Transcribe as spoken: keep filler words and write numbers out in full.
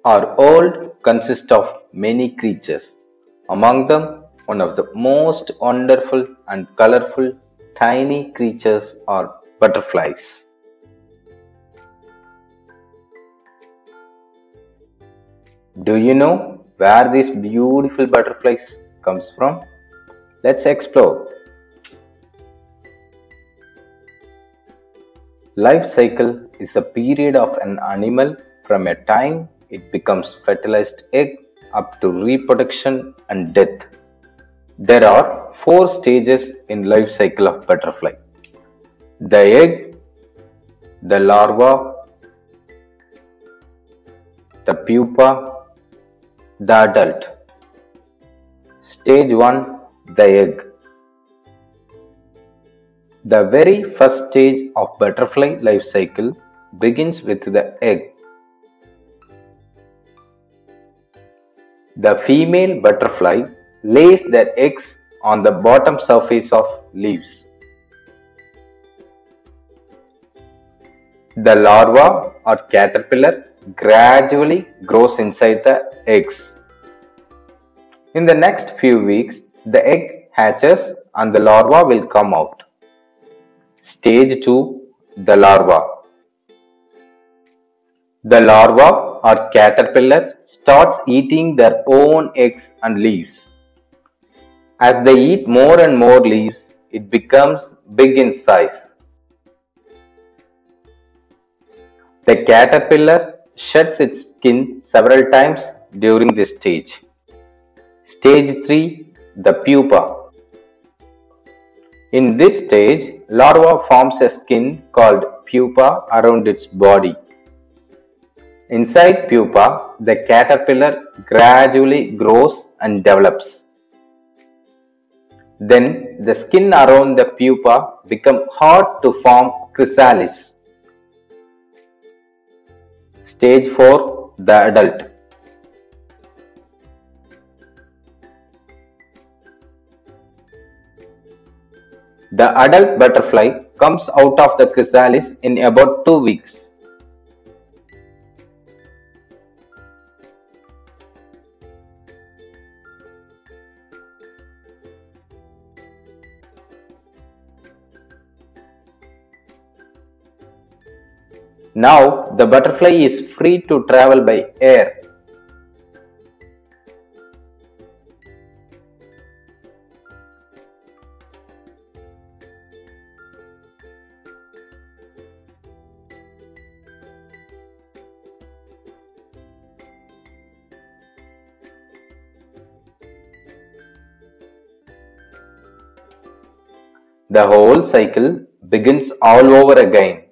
Our world consists of many creatures. Among them, one of the most wonderful and colorful tiny creatures are butterflies. Do you know where these beautiful butterflies comes from? Let's explore. Life cycle is a period of an animal from a time it becomes fertilized egg up to reproduction and death. There are four stages in life cycle of butterfly: the egg, the larva, the pupa, the adult. Stage one, the egg. The very first stage of butterfly life cycle begins with the egg. The female butterfly lays their eggs on the bottom surface of leaves. The larva or caterpillar gradually grows inside the eggs. In the next few weeks, the egg hatches and the larva will come out. Stage two, the larva. The larva or caterpillar starts eating their own eggs and leaves. As they eat more and more leaves, it becomes big in size. The caterpillar sheds its skin several times during this stage. Stage three, the pupa. In this stage, larva forms a skin called pupa around its body. Inside pupa, the caterpillar gradually grows and develops. Then the skin around the pupa becomes hard to form chrysalis. Stage four, the adult. The adult butterfly comes out of the chrysalis in about two weeks. Now the butterfly is free to travel by air. The whole cycle begins all over again.